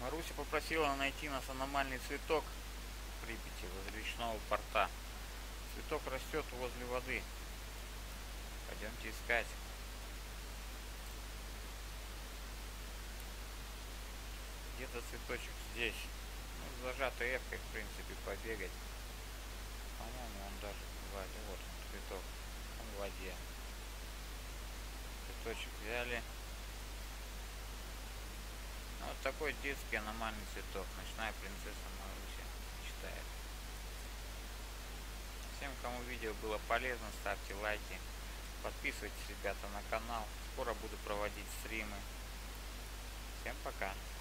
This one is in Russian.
Маруся попросила найти нас аномальный цветок в Припяти возле речного порта. Цветок растет возле воды. Пойдемте искать. Где-то цветочек здесь. Ну, зажатой эвкой, в принципе, побегать. По-моему, он даже в воде. Вот он, цветок. Он в воде. Цветочек взяли. Ну, вот такой детский аномальный цветок. Ночная принцесса Маруся читает. Всем, кому видео было полезно, ставьте лайки. Подписывайтесь, ребята, на канал. Скоро буду проводить стримы. Всем пока.